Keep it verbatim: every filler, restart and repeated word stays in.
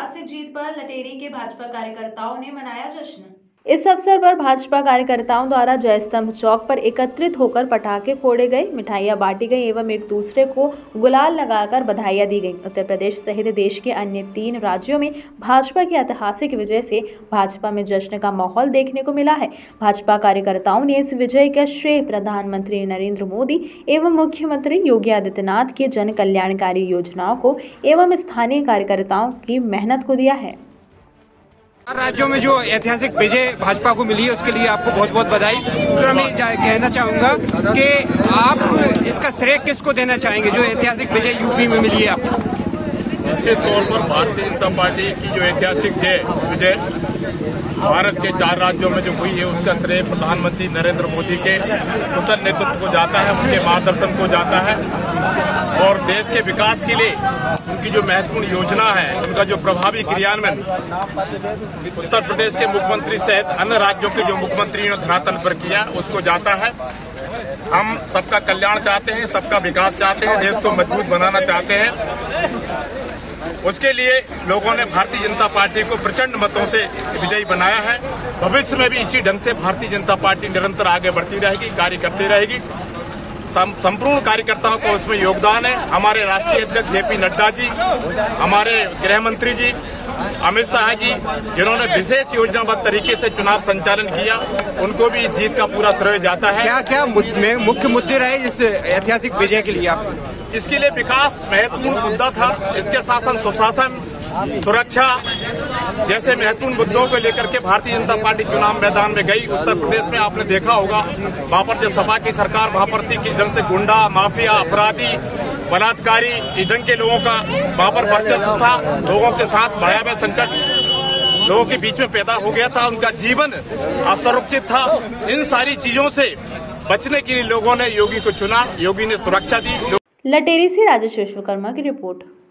ऐतिहासिक जीत पर लटेरी के भाजपा कार्यकर्ताओं ने मनाया जश्न। इस अवसर पर भाजपा कार्यकर्ताओं द्वारा जय स्तंभ चौक पर एकत्रित होकर पटाखे फोड़े गए, मिठाइयां बांटी गई एवं एक दूसरे को गुलाल लगाकर बधाइयां दी गईं। उत्तर प्रदेश सहित देश के अन्य तीन राज्यों में भाजपा की ऐतिहासिक विजय से भाजपा में जश्न का माहौल देखने को मिला है। भाजपा कार्यकर्ताओं ने इस विजय का श्रेय प्रधानमंत्री नरेंद्र मोदी एवं मुख्यमंत्री योगी आदित्यनाथ की जन कल्याणकारी योजनाओं को एवं स्थानीय कार्यकर्ताओं की मेहनत को दिया है। राज्यों में जो ऐतिहासिक विजय भाजपा को मिली है उसके लिए आपको बहुत बहुत बधाई। तो मैं कहना चाहूंगा कि आप इसका श्रेय किसको देना चाहेंगे जो ऐतिहासिक विजय यूपी में मिली है आपको? निश्चित तौर पर भारतीय जनता पार्टी की जो ऐतिहासिक विजय भारत के चार राज्यों में जो हुई है उसका श्रेय प्रधानमंत्री नरेंद्र मोदी के कुशल नेतृत्व को जाता है, उनके मार्गदर्शन को जाता है और देश के विकास के लिए उनकी जो महत्वपूर्ण योजना है, उनका जो प्रभावी क्रियान्वयन उत्तर प्रदेश के मुख्यमंत्री सहित अन्य राज्यों के जो मुख्यमंत्रियों ने धरातल पर किया उसको जाता है। हम सबका कल्याण चाहते हैं, सबका विकास चाहते हैं, देश को मजबूत बनाना चाहते हैं। उसके लिए लोगों ने भारतीय जनता पार्टी को प्रचंड मतों से विजयी बनाया है। भविष्य में भी इसी ढंग से भारतीय जनता पार्टी निरंतर आगे बढ़ती रहेगी, कार्य करती रहेगी। संपूर्ण कार्यकर्ताओं को उसमें योगदान है। हमारे राष्ट्रीय अध्यक्ष जेपी नड्डा जी, हमारे गृह मंत्री जी अमित शाह जी, जिन्होंने विशेष योजनाबद्ध तरीके से चुनाव संचालन किया, उनको भी इस जीत का पूरा श्रेय जाता है। क्या क्या मुख्य मुद्दे रहे इस ऐतिहासिक विजय के लिए आप? इसके लिए विकास महत्वपूर्ण मुद्दा था, इसके शासन सुशासन सुरक्षा जैसे महत्वपूर्ण मुद्दों को लेकर के भारतीय जनता पार्टी चुनाव मैदान में गई। उत्तर प्रदेश में आपने देखा होगा वहां पर जो सपा की सरकार वहां पर थी कि जन से गुंडा माफिया अपराधी बलात्कारी इस ढंग के लोगों का वहां पर वर्चस्व था। लोगों के साथ भयावह संकट लोगों के बीच में पैदा हो गया था, उनका जीवन असुरक्षित था। इन सारी चीजों से बचने के लिए लोगों ने योगी को चुना, योगी ने सुरक्षा दी। लटेरी से राजेश विश्वकर्मा की रिपोर्ट।